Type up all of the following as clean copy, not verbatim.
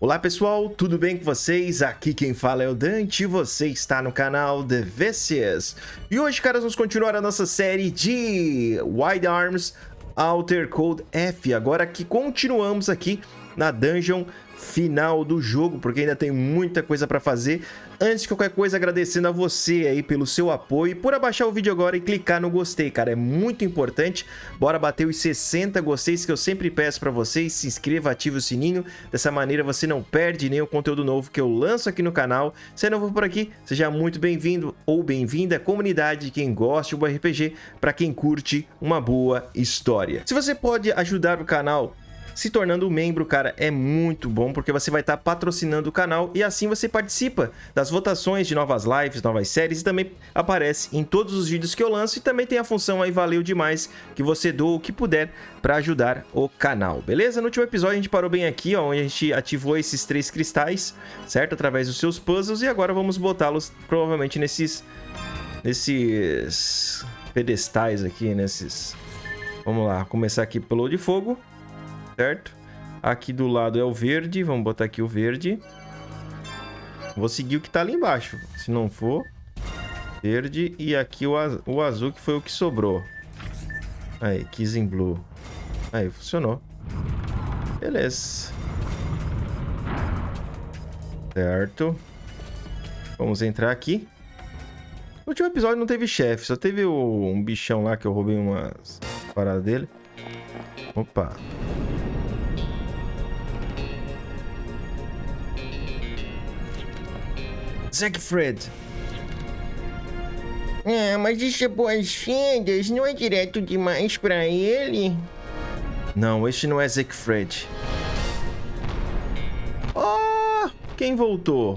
Olá pessoal, tudo bem com vocês? Aqui quem fala é o Dante e você está no canal The Vicious. E hoje, caras, vamos continuar a nossa série de Wild Arms Outer Code F. Agora que continuamos aqui na dungeon final do jogo, porque ainda tem muita coisa para fazer. Antes de qualquer coisa, agradecendo a você aí pelo seu apoio e por abaixar o vídeo agora e clicar no gostei, cara, é muito importante. Bora bater os 60 gosteis que eu sempre peço para vocês. Se inscreva, ative o sininho, dessa maneira você não perde nenhum conteúdo novo que eu lanço aqui no canal. Se é novo por aqui, seja muito bem-vindo ou bem-vinda à comunidade de quem gosta de um bom RPG, para quem curte uma boa história. Se você pode ajudar o canal se tornando um membro, cara, é muito bom, porque você vai estar patrocinando o canal e assim você participa das votações de novas lives, novas séries e também aparece em todos os vídeos que eu lanço. E também tem a função aí, valeu demais, que você doa o que puder para ajudar o canal, beleza? No último episódio a gente parou bem aqui, ó, onde a gente ativou esses 3 cristais, certo? Através dos seus puzzles, e agora vamos botá-los provavelmente nesses pedestais aqui, nesses... Vamos lá, começar aqui pelo de fogo. Certo? Aqui do lado é o verde. Vamos botar aqui o verde. Vou seguir o que tá ali embaixo. Se não for, verde. E aqui o azul, que foi o que sobrou. Aí, Kissing Blue. Aí, funcionou. Beleza. Certo. Vamos entrar aqui. No último episódio não teve chefe. Só teve um bichão lá que eu roubei umas paradas dele. Opa. Siegfried. Mas isso é boas-vindas, não é direto demais pra ele? Não, este não é Siegfried. Oh, quem voltou?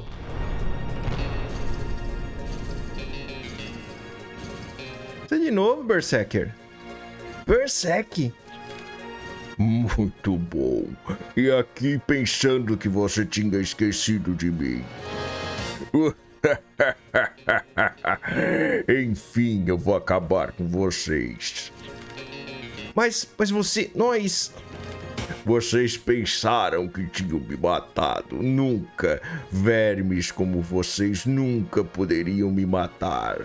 Você de novo, Berserker? Berserk? Muito bom. E aqui pensando que você tinha esquecido de mim. Enfim, eu vou acabar com vocês. Mas você... Nós... Vocês pensaram que tinham me matado. Nunca. Vermes como vocês nunca poderiam me matar.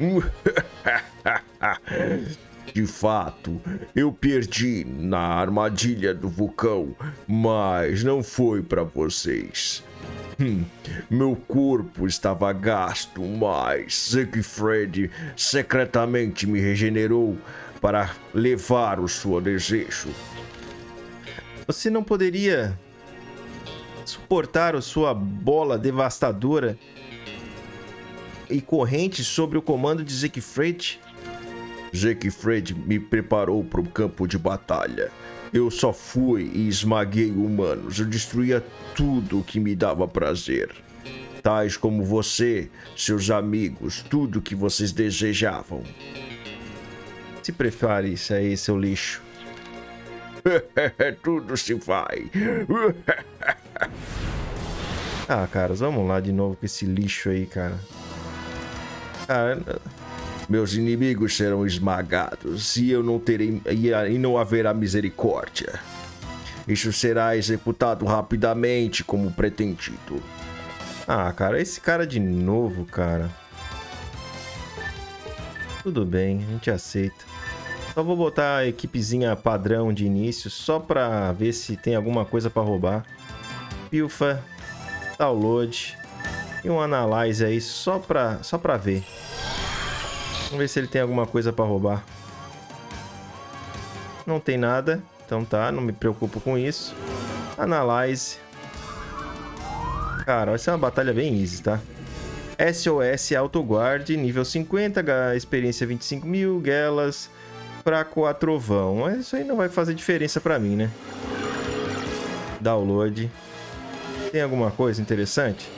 De fato, eu perdi na armadilha do vulcão, mas não foi para vocês. Meu corpo estava gasto, mas Siegfried secretamente me regenerou para levar o seu desejo. Você não poderia suportar a sua bola devastadora e corrente sobre o comando de Siegfried? Siegfried me preparou para o campo de batalha. Eu só fui e esmaguei humanos. Eu destruía tudo que me dava prazer. Tais como você, seus amigos, tudo que vocês desejavam. Se prefere isso aí, seu lixo. Tudo se vai. Ah, caras, vamos lá de novo com esse lixo aí, cara. Cara... Meus inimigos serão esmagados e eu não terei e não haverá misericórdia. Isso será executado rapidamente como pretendido. Ah, cara, esse cara de novo, cara. Tudo bem, a gente aceita. Só vou botar a equipezinha padrão de início, só pra ver se tem alguma coisa pra roubar. Pilfa, download e um analyze aí, só pra ver. Vamos ver se ele tem alguma coisa pra roubar. Não tem nada. Então tá, não me preocupo com isso. Analyze. Cara, vai ser uma batalha bem easy, tá? SOS Autoguard, nível 50, experiência 25 mil, Gelas, fraco a trovão. Mas isso aí não vai fazer diferença pra mim, né? Download. Tem alguma coisa interessante?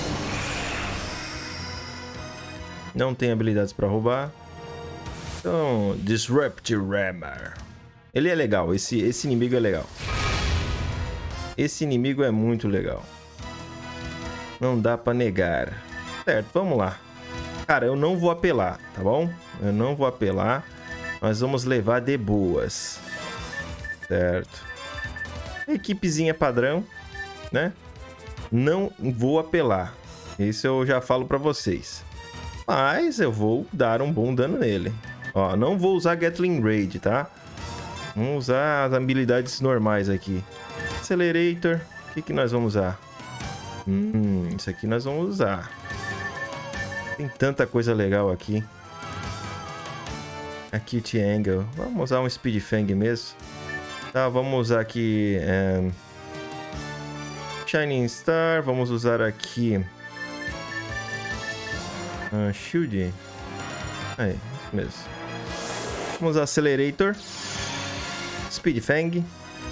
Não tem habilidades para roubar. Então, Disrupt Rammer. Ele é legal, esse inimigo é legal. Esse inimigo é muito legal. Não dá para negar. Certo, vamos lá. Cara, eu não vou apelar, tá bom? Eu não vou apelar. Nós vamos levar de boas. Certo. Equipezinha padrão, né? não vou apelar. Isso eu já falo pra vocês. Mas eu vou dar um bom dano nele. Ó, não vou usar Gatling Raid, tá? Vamos usar as habilidades normais aqui. Accelerator. O que nós vamos usar? Isso aqui nós vamos usar. Tem tanta coisa legal aqui. Acute Angle. Vamos usar um Speed Fang mesmo. Tá, vamos usar aqui... Shining Star. Vamos usar aqui... Shield. Aí, isso mesmo. Vamos usar Accelerator. Speed Fang.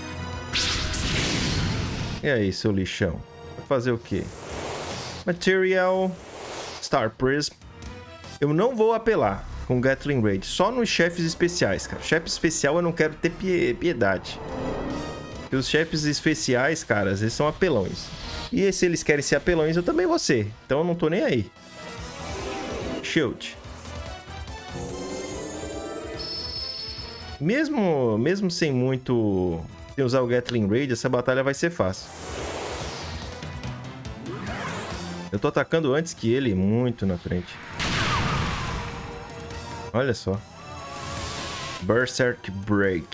E aí, seu lixão? Vai fazer o quê? Material. Star Prism. Eu não vou apelar com Gatling Raid. Só nos chefes especiais, cara. Chefe especial eu não quero ter piedade. Porque os chefes especiais, cara, às vezes são apelões. E se eles querem ser apelões, eu também vou ser. Então eu não tô nem aí. Shield. Mesmo sem muito... Sem usar o Gatling Raid, essa batalha vai ser fácil. Eu tô atacando antes que ele, muito na frente. Olha só. Berserk Break.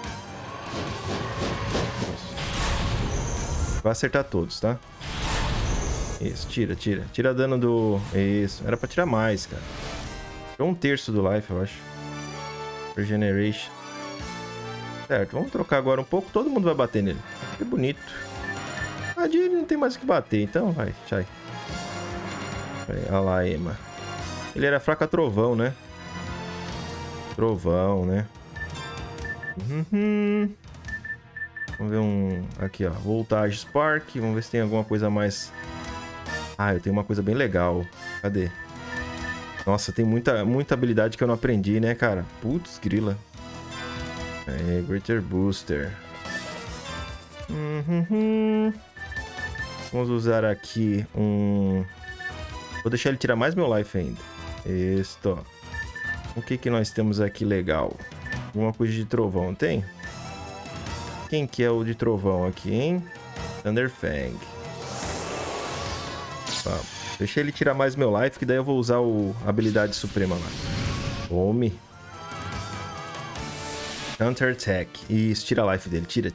Vai acertar todos, tá? Isso, tira. Tira dano do... Isso, era pra tirar mais, cara. Tirou 1/3 do life, eu acho. Regeneration. Certo, vamos trocar agora um pouco. Todo mundo vai bater nele. Que bonito. A Jill não tem mais o que bater, então vai, sai. Olha lá, Emma. Ele era fraco a trovão, né? Trovão, né? Vamos ver um... Aqui, ó. Voltage Spark. Vamos ver se tem alguma coisa mais... Ah, eu tenho uma coisa bem legal. Cadê? Nossa, tem muita habilidade que eu não aprendi, né, cara? Putz, grila. É, Greater Booster. Vamos usar aqui um... Vou deixar ele tirar mais meu life ainda. Isto. O que nós temos aqui legal? Alguma coisa de trovão, tem? Quem que é o de trovão aqui, hein? Thunderfang. Tá. Deixa ele tirar mais meu life, que daí eu vou usar a habilidade suprema lá. Tome. Counter Attack. Isso, tira a life dele. Tira.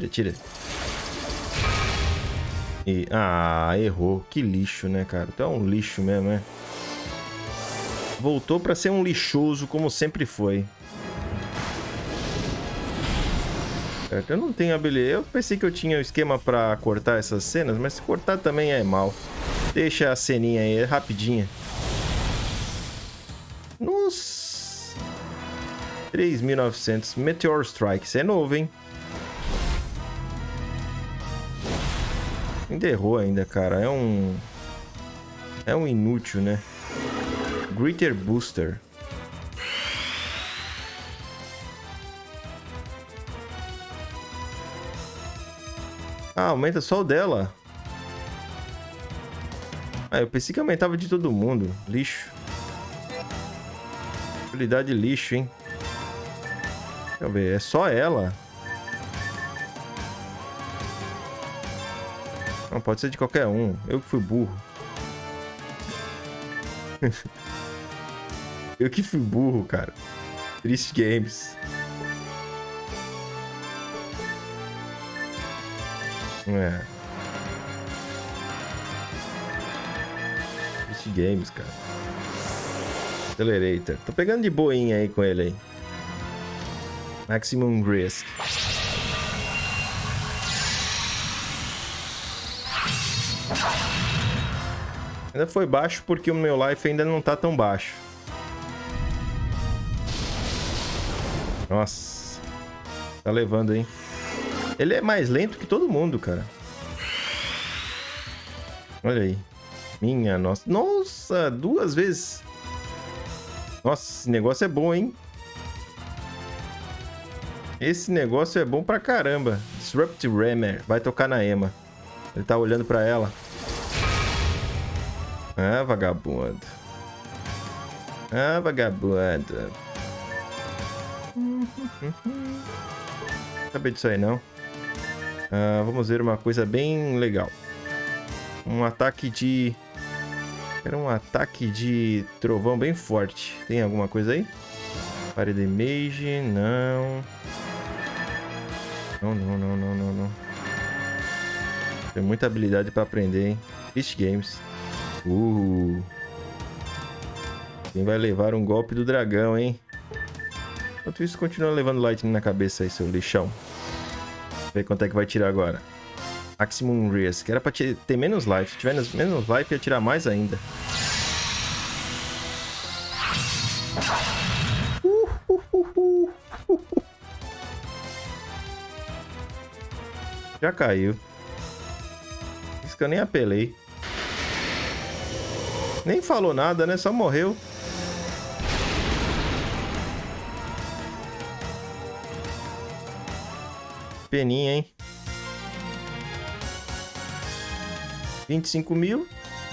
E... Ah, errou. Que lixo, né, cara? Tu é um lixo mesmo, né? Voltou pra ser um lixoso, como sempre foi. Certo, eu não tenho habilidade. Eu pensei que eu tinha um esquema pra cortar essas cenas, mas se cortar também é mal. Deixa a ceninha aí, é rapidinha. Nossa. 3.900. Meteor Strike. Isso é novo, hein? Ainda errou ainda, cara. É um inútil, né? Greater Booster. Ah, aumenta só o dela. Ah, eu pensei que aumentava de todo mundo. Lixo. Habilidade lixo, hein? Deixa eu ver. É só ela? Não, pode ser de qualquer um. Eu que fui burro. Eu que fui burro, cara. Triste Games. É. Triste Games, cara. Accelerator. Tô pegando de boinha aí com ele aí. Maximum Risk. Ainda foi baixo porque o meu life ainda não tá tão baixo. Nossa. Tá levando, hein? Ele é mais lento que todo mundo, cara. Olha aí. Minha nossa. Nossa, 2 vezes. Nossa, esse negócio é bom, hein? Esse negócio é bom pra caramba. Disrupt Rammer. Vai tocar na Emma. Ele tá olhando pra ela. Ah, vagabundo. Ah, vagabundo. Não sabia disso aí, não. Vamos ver uma coisa bem legal. um ataque de... Quero um ataque de trovão bem forte. Tem alguma coisa aí? Fire damage, não. Não. Tem muita habilidade pra aprender, hein? Fish Games. Quem vai levar um golpe do dragão, hein? Enquanto isso, continua levando Lightning na cabeça aí, seu lixão. Vamos ver quanto é que vai tirar agora. Maximum Risk. Era pra ter menos life. Se tiver menos life, ia tirar mais ainda. Já caiu. Isso que eu nem apelei. Nem falou nada, né? Só morreu. Peninha, hein? 25 mil.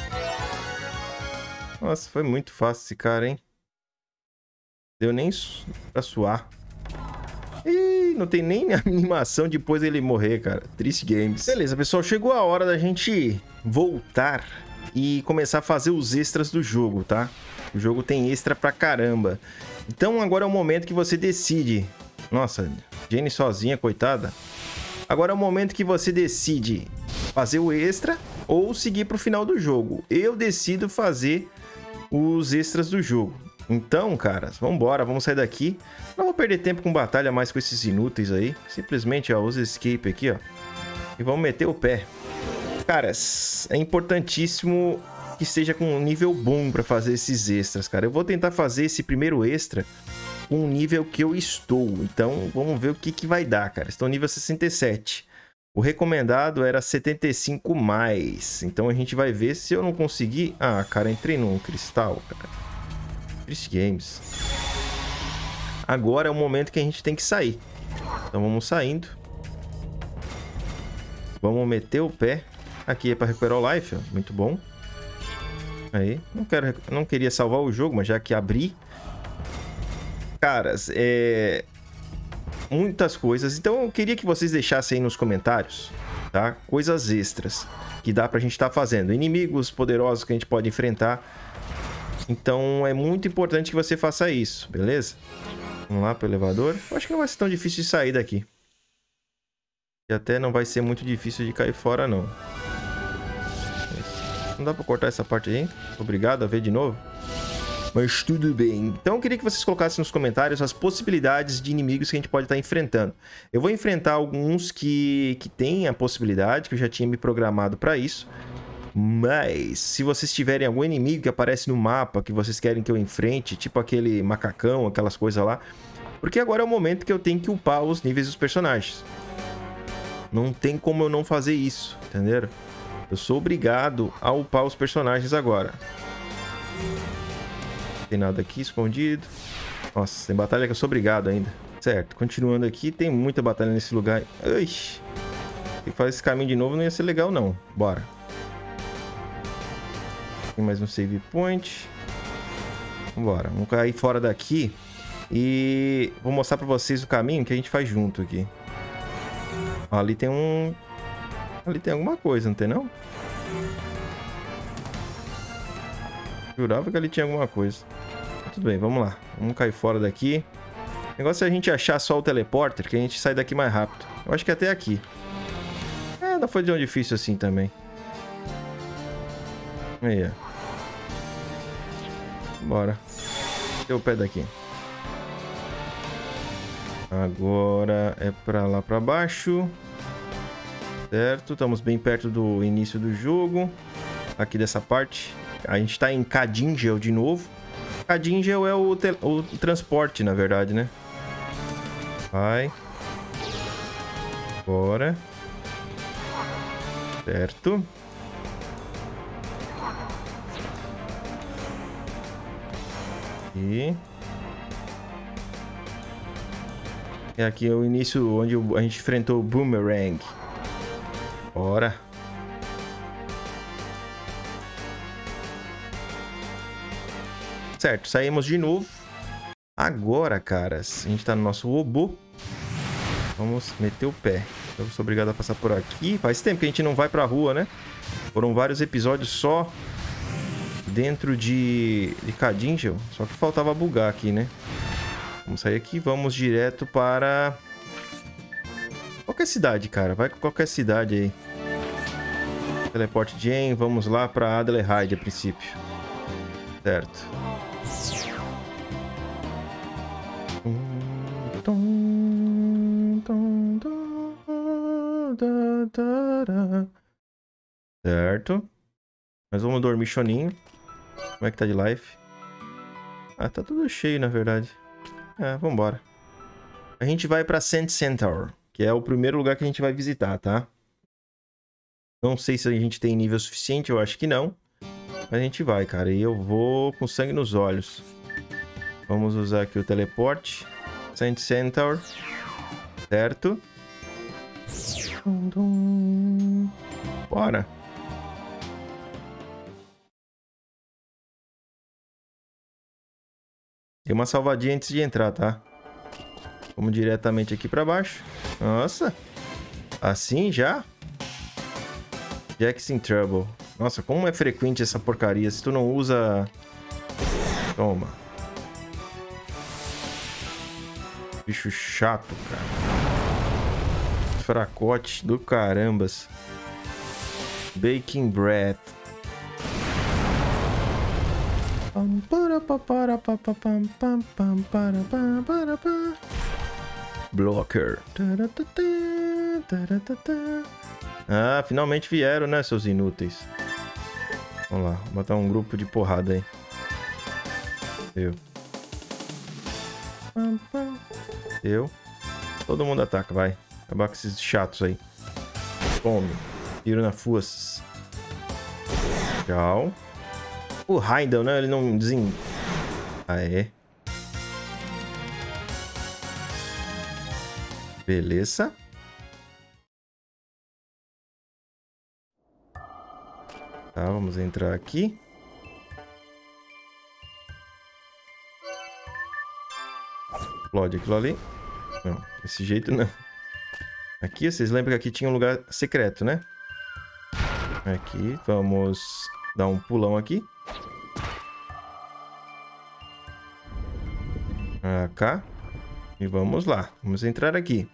Nossa, foi muito fácil esse cara, hein? Deu nem pra suar. Ih, não tem nem animação depois dele morrer, cara. Triste Games. Beleza, pessoal. Chegou a hora da gente voltar e começar a fazer os extras do jogo, tá? O jogo tem extra pra caramba. Então agora é o momento que você decide. Nossa, Jenny sozinha, coitada. Agora é o momento que você decide fazer o extra ou seguir pro final do jogo. Eu decido fazer os extras do jogo. Então, caras, vambora, vamos sair daqui. Não vou perder tempo com batalha mais com esses inúteis aí. Simplesmente, ó, usa escape aqui, ó. E vamos meter o pé. Caras, é importantíssimo que esteja com um nível bom pra fazer esses extras, cara. Eu vou tentar fazer esse primeiro extra com o nível que eu estou. Então, vamos ver o que vai dar, cara. Estou nível 67. O recomendado era 75 mais. Então, a gente vai ver se eu não conseguir... Ah, cara, entrei num cristal, cara. Triste Games. Agora é o momento que a gente tem que sair. Então, vamos saindo. Vamos meter o pé. Aqui é para recuperar o life, ó. Muito bom. Aí. Não queria salvar o jogo, mas já que abri... Caras, muitas coisas. Então eu queria que vocês deixassem aí nos comentários, tá? Coisas extras que dá pra gente estar fazendo. Inimigos poderosos que a gente pode enfrentar. Então é muito importante que você faça isso, beleza? Vamos lá pro elevador. Eu acho que não vai ser tão difícil de sair daqui. E até não vai ser muito difícil de cair fora, não. Não dá pra cortar essa parte aí? Obrigado a ver de novo. Mas tudo bem. Então eu queria que vocês colocassem nos comentários as possibilidades de inimigos que a gente pode estar enfrentando. Eu vou enfrentar alguns que têm a possibilidade, que eu já tinha me programado para isso. Mas se vocês tiverem algum inimigo que aparece no mapa, que vocês querem que eu enfrente, tipo aquele macacão, aquelas coisas lá. Porque agora é o momento que eu tenho que upar os níveis dos personagens. Não tem como eu não fazer isso, entenderam? Eu sou obrigado a upar os personagens agora. Tem nada aqui escondido. Nossa, tem batalha que eu sou obrigado ainda. Certo, continuando aqui, tem muita batalha nesse lugar. Ixi, se fazer esse caminho de novo não ia ser legal não. Bora. Tem mais um save point. Vambora, vamos cair fora daqui. E vou mostrar pra vocês o caminho que a gente faz junto aqui. Ali tem um... Ali tem alguma coisa, não tem não? Jurava que ali tinha alguma coisa. Tudo bem, vamos lá. Vamos cair fora daqui. O negócio é a gente achar só o teleporter, que a gente sai daqui mais rápido. Eu acho que até aqui. Não foi tão difícil assim também. Aí, ó. Bora. Deu o pé daqui. Agora é pra lá pra baixo. Certo, estamos bem perto do início do jogo. Aqui dessa parte. A gente tá em Kadingel de novo. Kadingel é o transporte, na verdade, né? Vai. Bora. Certo. E... é aqui o início onde a gente enfrentou o Boomerang. Bora. Certo, saímos de novo. Agora, caras, a gente tá no nosso robô. Vamos meter o pé. Eu sou obrigado a passar por aqui. Faz tempo que a gente não vai pra rua, né? Foram vários episódios só dentro de Cadingel. Só que faltava bugar aqui, né? Vamos sair aqui. Vamos direto para... qualquer cidade, cara. Vai com qualquer cidade aí. Teleporte Jane. Vamos lá pra Adlehyde a princípio. Certo. Certo. Mas vamos dormir choninho. Como é que tá de life? Ah, tá tudo cheio, na verdade. Vambora. A gente vai pra Sand Centaur, que é o primeiro lugar que a gente vai visitar, tá? Não sei se a gente tem nível suficiente, eu acho que não. Mas a gente vai, cara. E eu vou com sangue nos olhos. Vamos usar aqui o teleporte. Sand Centaur. Certo. Bora. Tem uma salvadinha antes de entrar, tá? Vamos diretamente aqui pra baixo. Nossa. Assim já? Jack's in Trouble. Nossa, como é frequente essa porcaria. Se tu não usa... Toma. Bicho chato, cara. Fracote do carambas. Baking Breath. Blocker. Ah, finalmente vieram, né, seus inúteis. Vamos lá, vou botar um grupo de porrada aí. Eu. Todo mundo ataca, vai. Acabar com esses chatos aí. Tome. Tiro na fuças. Tchau. O Heindel, né? Ele não desen... Ah, é. Beleza. Tá, vamos entrar aqui. Explode aquilo ali. Não, desse jeito não. Aqui, vocês lembram que aqui tinha um lugar secreto, né? Aqui, vamos dar um pulão aqui. Cá. E vamos lá. Vamos entrar aqui.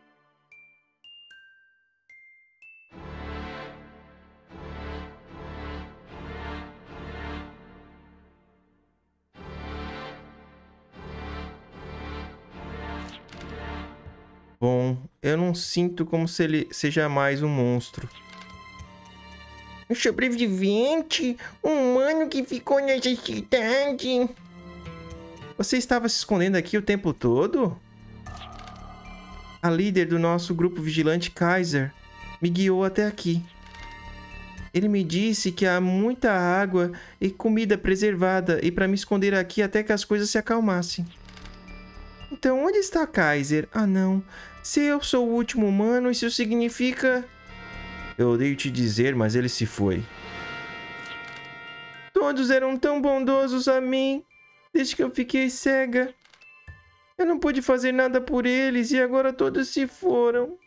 Bom, eu não sinto como se ele seja mais um monstro. Um sobrevivente, um humano que ficou nessa cidade. Você estava se escondendo aqui o tempo todo? A líder do nosso grupo vigilante, Kaiser, me guiou até aqui. Ele me disse que há muita água e comida preservada e para me esconder aqui até que as coisas se acalmassem. Então, onde está Kaiser? Ah, não. Se eu sou o último humano, isso significa... Eu odeio te dizer, mas ele se foi. Todos eram tão bondosos a mim, desde que eu fiquei cega. Eu não pude fazer nada por eles e agora todos se foram.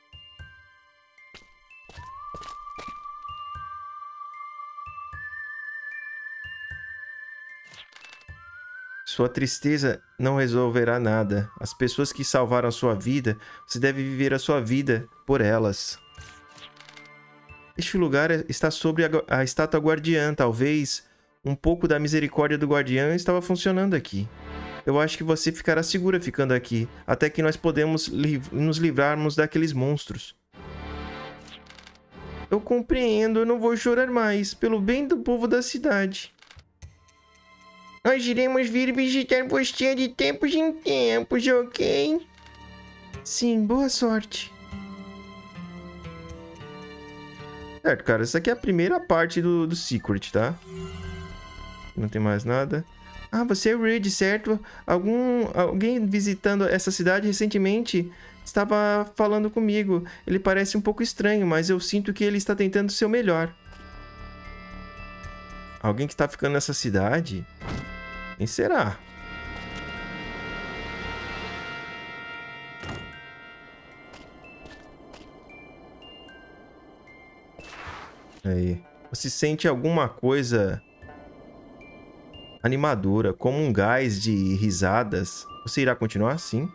Sua tristeza não resolverá nada. As pessoas que salvaram a sua vida, você deve viver a sua vida por elas. Este lugar está sobre a estátua guardiã. Talvez um pouco da misericórdia do guardião estava funcionando aqui. Eu acho que você ficará segura ficando aqui, até que nós podemos nos livrarmos daqueles monstros. Eu compreendo, eu não vou chorar mais, pelo bem do povo da cidade. Nós iremos vir visitar você de tempos em tempos, ok? Sim, boa sorte. Certo, cara, essa aqui é a primeira parte do Secret, tá? Não tem mais nada. Ah, você é o Reed, certo? Alguém visitando essa cidade recentemente estava falando comigo. Ele parece um pouco estranho, mas eu sinto que ele está tentando o seu melhor. Alguém que está ficando nessa cidade? Quem será? Aí. Você sente alguma coisa animadora, como um gás de risadas. Você irá continuar assim?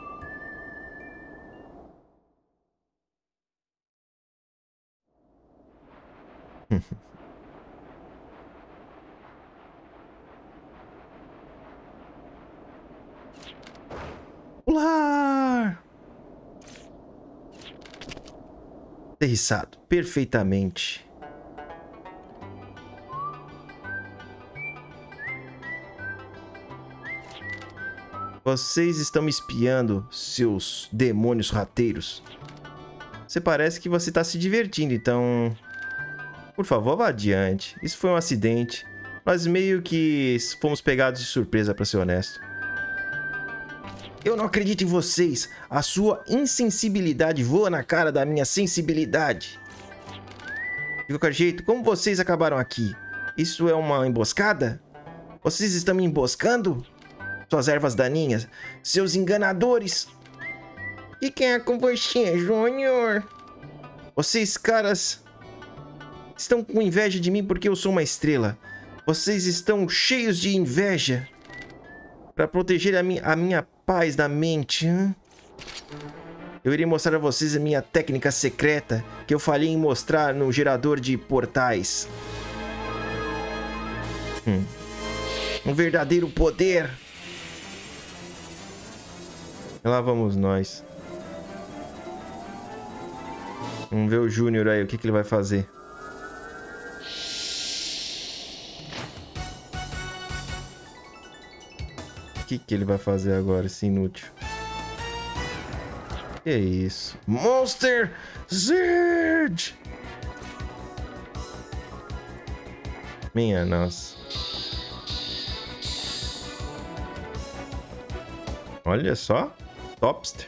Pular! Aterrissado perfeitamente. Vocês estão me espiando, seus demônios rateiros. Você parece que você está se divertindo, então... Por favor, vá adiante. Isso foi um acidente. Nós meio que fomos pegados de surpresa, para ser honesto. Eu não acredito em vocês. A sua insensibilidade voa na cara da minha sensibilidade. De qualquer jeito, como vocês acabaram aqui? Isso é uma emboscada? Vocês estão me emboscando? Suas ervas daninhas, seus enganadores. E quem é com você, Júnior? Vocês, caras, estão com inveja de mim porque eu sou uma estrela. Vocês estão cheios de inveja para proteger a minha paz da mente. Hein? Eu irei mostrar a vocês a minha técnica secreta que eu falhei em mostrar no gerador de portais. Um verdadeiro poder. Lá vamos nós. Vamos ver o Júnior aí, o que ele vai fazer. O que ele vai fazer agora, esse inútil? Que é isso? Monster Zed! Minha nossa. Olha só. Topster.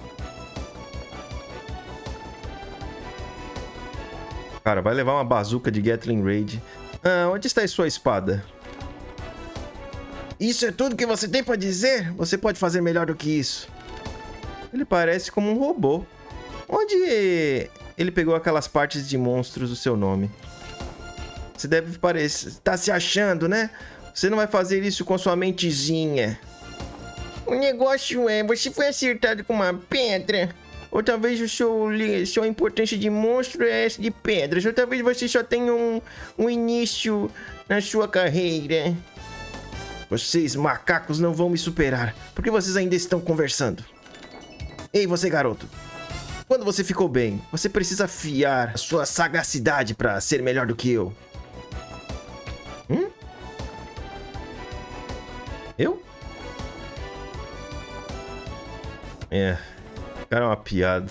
Cara, vai levar uma bazuca de Gatling Raid. Onde está a sua espada? Isso é tudo que você tem pra dizer? Você pode fazer melhor do que isso. Ele parece como um robô. Onde ele pegou aquelas partes de monstros do seu nome? Você deve parecer... Tá se achando, né? Você não vai fazer isso com sua mentezinha. O negócio é, você foi acertado com uma pedra. Ou talvez sua importância de monstro é essa de pedras. Ou talvez você só tenha um início na sua carreira. Vocês, macacos, não vão me superar. Porque vocês ainda estão conversando. Ei, você, garoto. Quando você ficou bem, você precisa afiar a sua sagacidade para ser melhor do que eu. Eu? É, cara, é uma piada.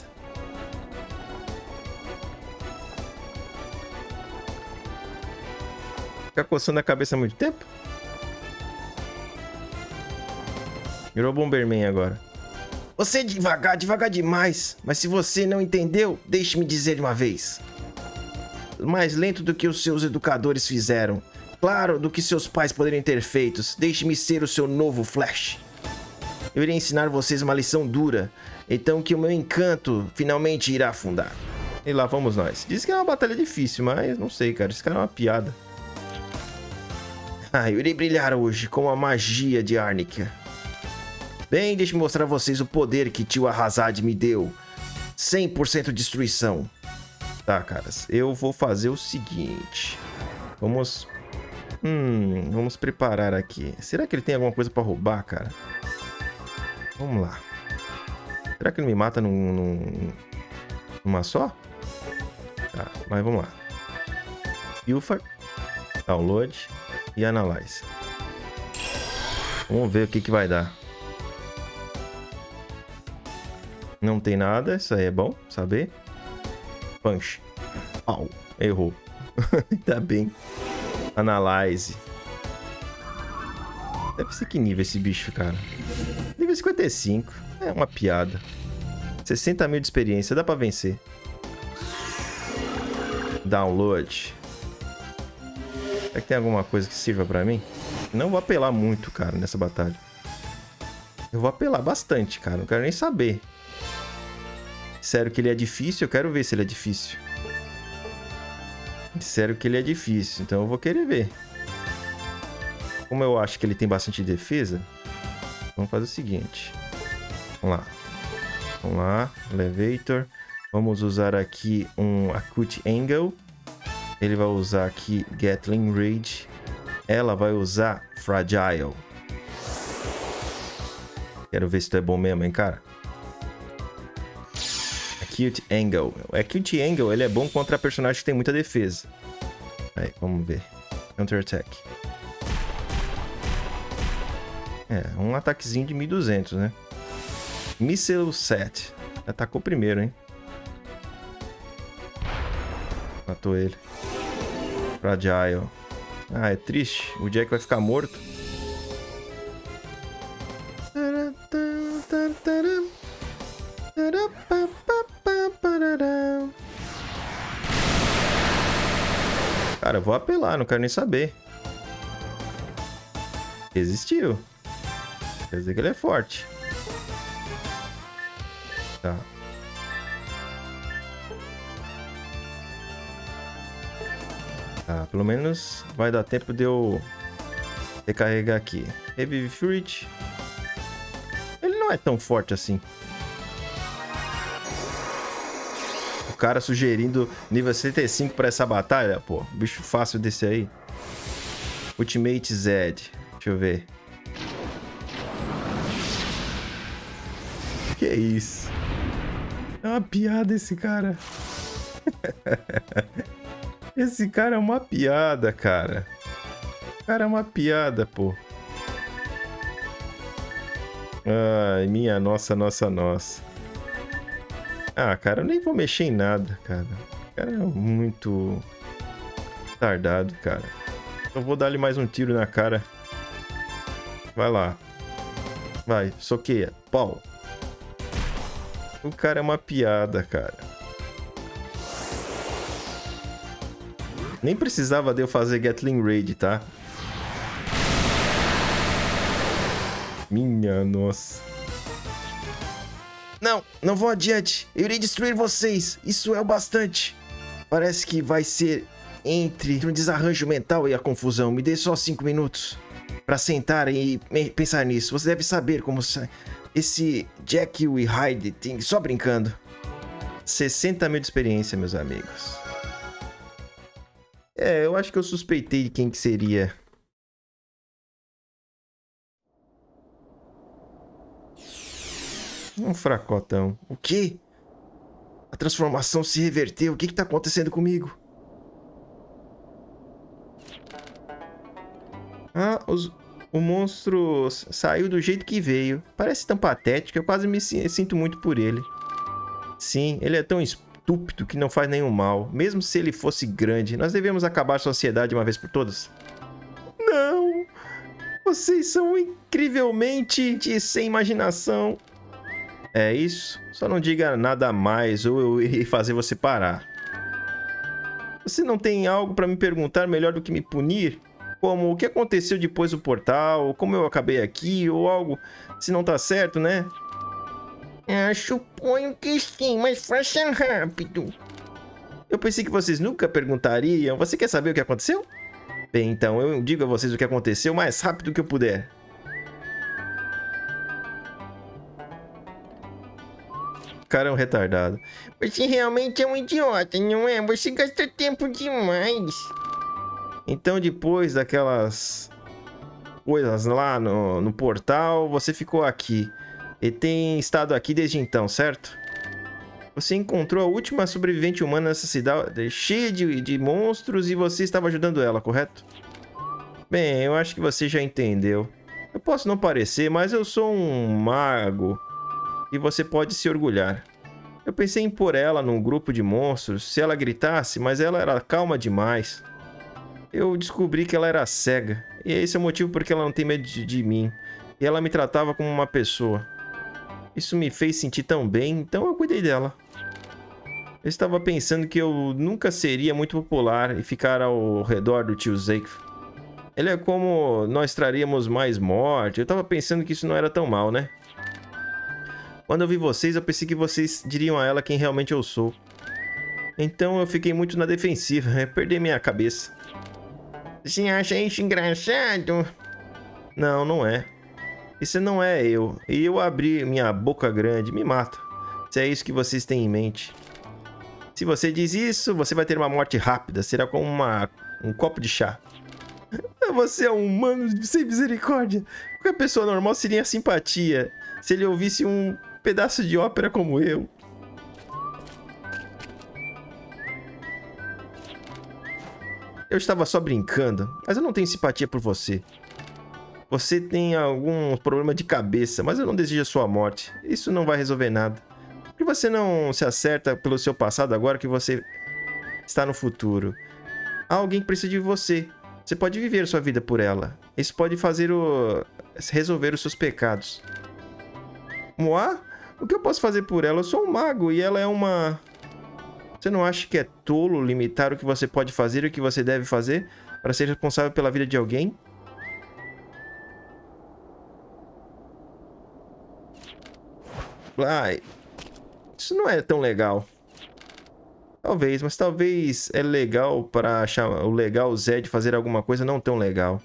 Ficar coçando a cabeça há muito tempo? Virou Bomberman agora. Você é devagar demais. Mas se você não entendeu, deixe-me dizer de uma vez. Mais lento do que os seus educadores fizeram. Claro, do que seus pais poderiam ter feito. Deixe-me ser o seu novo Flash. Eu irei ensinar vocês uma lição dura, então que o meu encanto finalmente irá afundar. E lá vamos nós. Diz que é uma batalha difícil, mas não sei, cara. Esse cara é uma piada. Eu irei brilhar hoje com a magia de Arnica. Bem, deixe-me mostrar a vocês o poder que tio Arrasad me deu. 100% destruição. Tá, caras. Eu vou fazer o seguinte. Vamos preparar aqui. Será que ele tem alguma coisa pra roubar, cara? Vamos lá. Será que ele me mata numa só? Tá, mas vamos lá. Pilfer, Download e Analyze. Vamos ver o que vai dar. Não tem nada, isso aí é bom saber. Punch. Au, errou. Ainda bem. Analyze. Deve ser que nível esse bicho, cara? Nível 55. É uma piada. 60 mil de experiência. Dá pra vencer. Download. Será que tem alguma coisa que sirva pra mim? Não vou apelar muito, cara, nessa batalha. Eu vou apelar bastante, cara. Não quero nem saber. Sério que ele é difícil? Eu quero ver se ele é difícil. Disseram que ele é difícil, então eu vou querer ver. Como eu acho que ele tem bastante defesa, vamos fazer o seguinte. Vamos lá. Vamos lá, Elevator. Vamos usar aqui um Acute Angle. Ele vai usar aqui Gatling Rage. Ela vai usar Fragile. Quero ver se tu é bom mesmo, hein, cara. Acute Angle. O Acute Angle, ele é bom contra personagens que tem muita defesa. Aí, vamos ver. Counter Attack. É, um ataquezinho de 1200, né? Missile Set. Atacou primeiro, hein? Matou ele. Fragile. Ah, é triste. O Jack vai ficar morto. Cara, eu vou apelar, não quero nem saber. Resistiu. Quer dizer que ele é forte. Tá. Tá, pelo menos vai dar tempo de eu recarregar aqui. Revive Fruit. Ele não é tão forte assim. O cara sugerindo nível 75 pra essa batalha, pô. Bicho fácil desse aí. Ultimate Zed. Deixa eu ver. Que é isso? É uma piada esse cara. Esse cara é uma piada, cara. O cara é uma piada, pô. Ai, minha nossa, nossa, nossa. Ah, cara, eu nem vou mexer em nada, cara. O cara é muito tardado, cara. Eu vou dar-lhe mais um tiro na cara. Vai lá. Vai, soqueia. Pau. O cara é uma piada, cara. Nem precisava de eu fazer Gatling Raid, tá? Minha nossa. Não, não vou adiante. Eu irei destruir vocês. Isso é o bastante. Parece que vai ser entre um desarranjo mental e a confusão. Me dê só 5 minutos pra sentar e pensar nisso. Você deve saber como esse Jekyll e Hyde tem só brincando. 60 mil de experiência, meus amigos. É, eu acho que eu suspeitei de quem que seria. Um fracotão. O quê? A transformação se reverteu. O que tá acontecendo comigo? Ah, o monstro saiu do jeito que veio. Parece tão patético. Eu quase me sinto muito por ele. Sim, ele é tão estúpido que não faz nenhum mal. Mesmo se ele fosse grande. Nós devemos acabar a sociedade uma vez por todas. Não! Vocês são incrivelmente sem imaginação. É isso? Só não diga nada mais ou eu irei fazer você parar. Você não tem algo para me perguntar melhor do que me punir? Como o que aconteceu depois do portal, como eu acabei aqui, ou algo, se não tá certo, né? Suponho que sim, mas faça rápido. Eu pensei que vocês nunca perguntariam. Você quer saber o que aconteceu? Bem, então, eu digo a vocês o que aconteceu o mais rápido que eu puder. O cara é um retardado. Você realmente é um idiota, não é? Você gasta tempo demais. Então, depois daquelas coisas lá no portal, você ficou aqui. E tem estado aqui desde então, certo? Você encontrou a última sobrevivente humana nessa cidade cheia de monstros e você estava ajudando ela, correto? Bem, eu acho que você já entendeu. Eu posso não parecer, mas eu sou um mago. E você pode se orgulhar. Eu pensei em pôr ela num grupo de monstros se ela gritasse, mas ela era calma demais. Eu descobri que ela era cega. E esse é o motivo porque ela não tem medo de mim. E ela me tratava como uma pessoa. Isso me fez sentir tão bem, então eu cuidei dela. Eu estava pensando que eu nunca seria muito popular e ficar ao redor do tio Zeke. Ele é como nós traríamos mais morte. Eu estava pensando que isso não era tão mal, né? Quando eu vi vocês, eu pensei que vocês diriam a ela quem realmente eu sou. Então eu fiquei muito na defensiva, perdi minha cabeça. Você acha isso engraçado? Não, não é. Isso não é eu. E eu abri minha boca grande, me mata. Se é isso que vocês têm em mente. Se você diz isso, você vai ter uma morte rápida. Será como um copo de chá. Você é um humano sem misericórdia. Qualquer pessoa normal seria simpatia se ele ouvisse um pedaço de ópera como eu. Eu estava só brincando, mas eu não tenho simpatia por você. Você tem algum problema de cabeça, mas eu não desejo a sua morte. Isso não vai resolver nada. Por que você não se acerta pelo seu passado agora que você está no futuro? Há alguém que precisa de você. Você pode viver sua vida por ela. Isso pode resolver os seus pecados. Moá? O que eu posso fazer por ela? Eu sou um mago e ela é uma... Você não acha que é tolo limitar o que você pode fazer e o que você deve fazer para ser responsável pela vida de alguém? Ai, isso não é tão legal. Talvez, mas talvez é legal para achar o legal Zé de fazer alguma coisa não tão legal.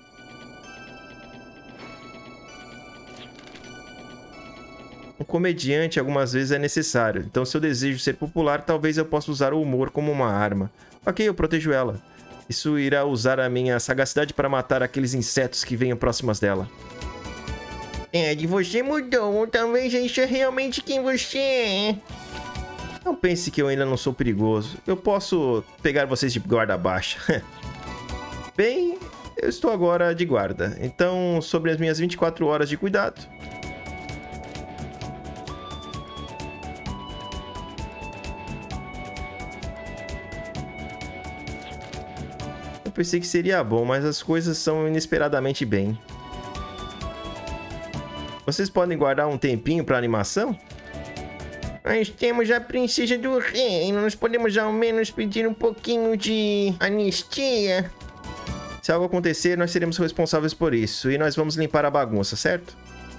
Um comediante algumas vezes é necessário, então se eu desejo ser popular, talvez eu possa usar o humor como uma arma. Ok, eu protejo ela. Isso irá usar a minha sagacidade para matar aqueles insetos que venham próximas dela. Ed, você mudou, talvez isso é realmente quem você é. Não pense que eu ainda não sou perigoso. Eu posso pegar vocês de guarda baixa. Bem, eu estou agora de guarda, então sobre as minhas 24 horas de cuidado... Eu pensei que seria bom, mas as coisas são inesperadamente bem. Vocês podem guardar um tempinho para animação? Nós temos a princesa do reino, nós podemos ao menos pedir um pouquinho de anistia. Se algo acontecer, nós seremos responsáveis por isso, e nós vamos limpar a bagunça, certo?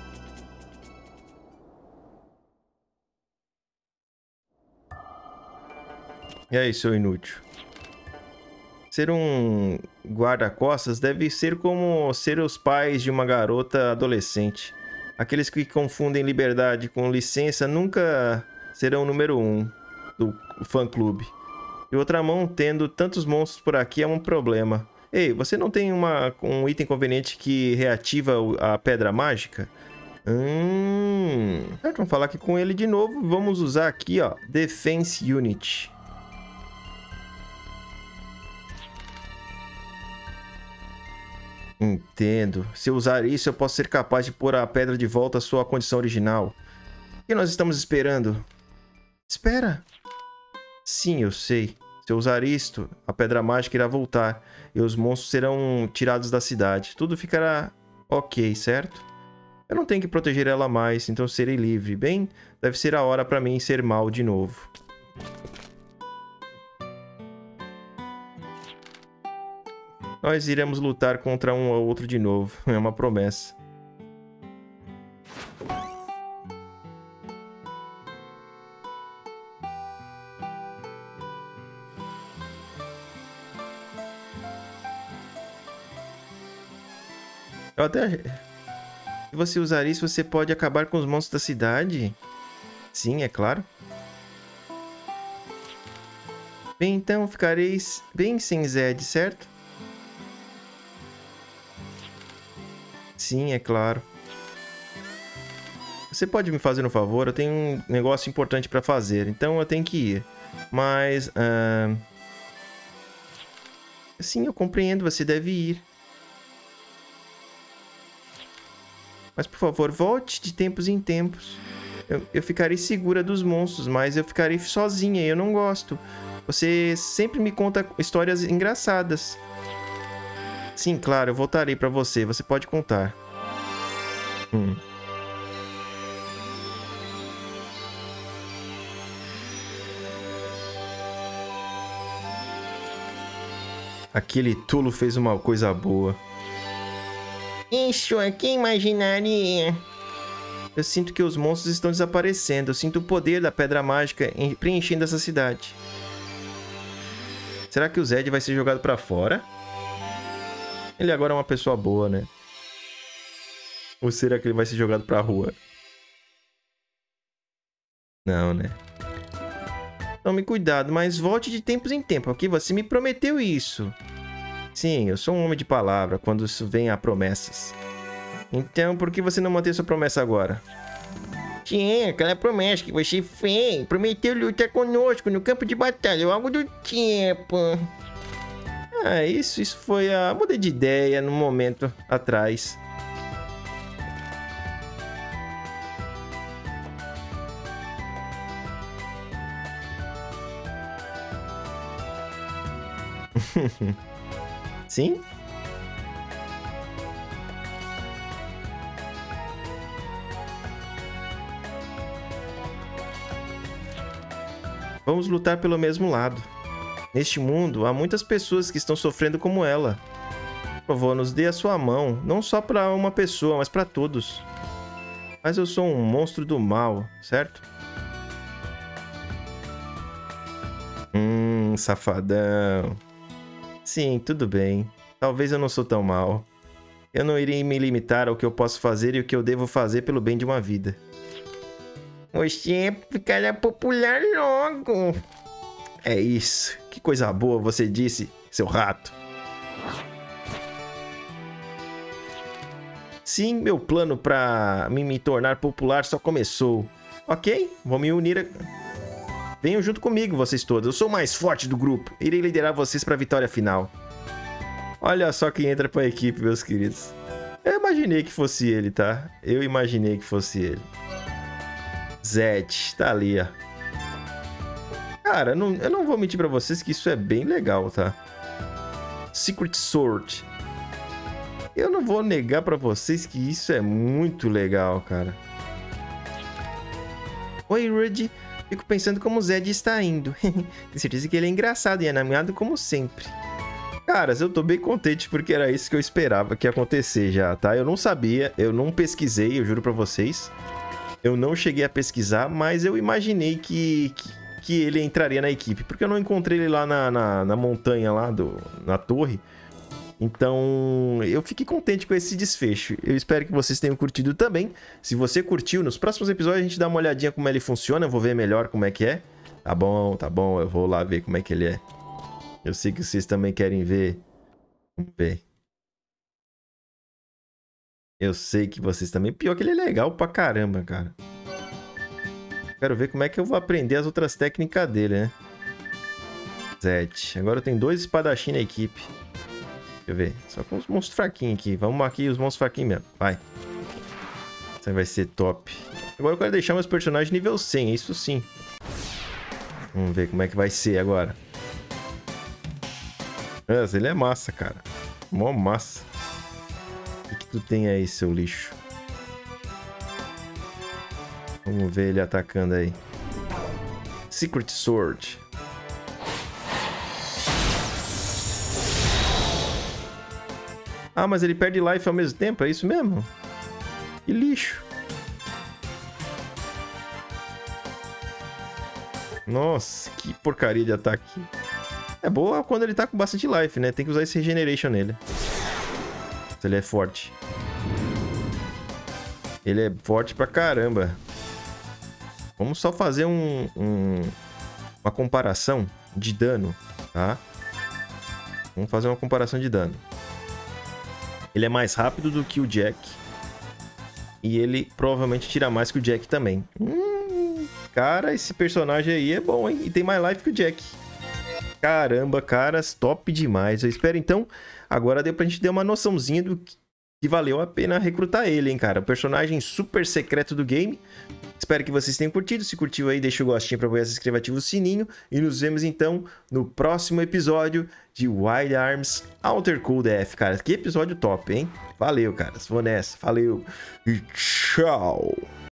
E aí, seu inútil? Ser um guarda-costas deve ser como ser os pais de uma garota adolescente. Aqueles que confundem liberdade com licença nunca serão o número 1 do fã-clube. De outra mão, tendo tantos monstros por aqui é um problema. Ei, você não tem um item conveniente que reativa a pedra mágica? Certo, vamos falar aqui com ele de novo. Vamos usar aqui, ó, Defense Unit. Entendo. Se eu usar isso, eu posso ser capaz de pôr a pedra de volta à sua condição original. O que nós estamos esperando? Espera. Sim, eu sei. Se eu usar isto, a pedra mágica irá voltar e os monstros serão tirados da cidade. Tudo ficará ok, certo? Eu não tenho que proteger ela mais, então serei livre. Bem, deve ser a hora para mim ser mal de novo. Nós iremos lutar contra um ou outro de novo. É uma promessa. Se você usar isso, você pode acabar com os monstros da cidade? Sim, é claro. Bem, então ficareis bem sem Zed, certo? Sim, é claro. Você pode me fazer um favor? Eu tenho um negócio importante para fazer, então eu tenho que ir. Mas... Sim, eu compreendo, você deve ir. Mas, por favor, volte de tempos em tempos. Eu ficarei segura dos monstros, mas eu ficarei sozinha e eu não gosto. Você sempre me conta histórias engraçadas. Sim, claro, eu voltarei pra você. Você pode contar. Aquele tolo fez uma coisa boa. Isso aqui imaginaria. Eu sinto que os monstros estão desaparecendo. Eu sinto o poder da pedra mágica preenchendo essa cidade. Será que o Zed vai ser jogado pra fora? Ele agora é uma pessoa boa, né? Ou será que ele vai ser jogado pra rua? Não, né? Tome cuidado, mas volte de tempos em tempos, ok? Você me prometeu isso. Sim, eu sou um homem de palavra quando isso vem a promessas. Então, por que você não mantém sua promessa agora? Tinha aquela promessa que você fez. Prometeu lutar conosco no campo de batalha ou algo do tipo. Ah, isso foi a... Mudei de ideia num momento atrás. Sim? Vamos lutar pelo mesmo lado. Neste mundo, há muitas pessoas que estão sofrendo como ela. Por favor, nos dê a sua mão, não só para uma pessoa, mas para todos. Mas eu sou um monstro do mal, certo? Safadão. Sim, tudo bem. Talvez eu não sou tão mal. Eu não irei me limitar ao que eu posso fazer e o que eu devo fazer pelo bem de uma vida. Você ficará popular logo. É isso. Que coisa boa você disse, seu rato. Sim, meu plano pra me tornar popular só começou. Ok, vou me unir a... Venham junto comigo, vocês todos. Eu sou o mais forte do grupo. Irei liderar vocês pra vitória final. Olha só quem entra pra equipe, meus queridos. Eu imaginei que fosse ele, tá? Eu imaginei que fosse ele. Zed, tá ali, ó. Cara, eu não vou mentir pra vocês que isso é bem legal, tá? Secret Sword. Eu não vou negar pra vocês que isso é muito legal, cara. Oi, Rudy. Fico pensando como o Zed está indo. Tenho certeza que ele é engraçado e animado como sempre. Caras, eu tô bem contente porque era isso que eu esperava que ia acontecer já, tá? Eu não sabia, eu não pesquisei, eu juro pra vocês. Eu não cheguei a pesquisar, mas eu imaginei que ele entraria na equipe. Porque eu não encontrei ele lá na montanha, lá na torre. Então, eu fiquei contente com esse desfecho. Eu espero que vocês tenham curtido também. Se você curtiu, nos próximos episódios a gente dá uma olhadinha como ele funciona. Eu vou ver melhor como é que é. Tá bom, eu vou lá ver como é que ele é. Eu sei que vocês também querem ver. Vamos ver. Eu sei que vocês também... Pior que ele é legal pra caramba, cara. Quero ver como é que eu vou aprender as outras técnicas dele, né? Zed. Agora eu tenho 2 espadachim na equipe. Deixa eu ver. Só com os monstros fraquinhos aqui. Vamos aqui os monstros fraquinhos mesmo. Vai. Isso aí vai ser top. Agora eu quero deixar meus personagens nível 100. Isso sim. Vamos ver como é que vai ser agora. Nossa, ele é massa, cara. Mó massa. O que tu tem aí, seu lixo? Vamos ver ele atacando aí. Secret Sword. Ah, mas ele perde life ao mesmo tempo? É isso mesmo? Que lixo. Nossa, que porcaria de ataque. É boa quando ele tá com bastante life, né? Tem que usar esse Regeneration nele. Se ele é forte. Ele é forte pra caramba. Vamos só fazer uma comparação de dano, tá? Vamos fazer uma comparação de dano. Ele é mais rápido do que o Jack. E ele provavelmente tira mais que o Jack também. Cara, esse personagem aí é bom, hein? E tem mais life que o Jack. Caramba, caras, top demais. Eu espero, então, agora deu pra gente ter uma noçãozinha do que valeu a pena recrutar ele, hein, cara. Personagem super secreto do game. Espero que vocês tenham curtido. Se curtiu aí, deixa o gostinho pra apoiar, se inscreva, ativa o sininho. E nos vemos, então, no próximo episódio de Wild Arms Outer Cold F, cara. Que episódio top, hein? Valeu, caras. Vou nessa. Valeu. E tchau.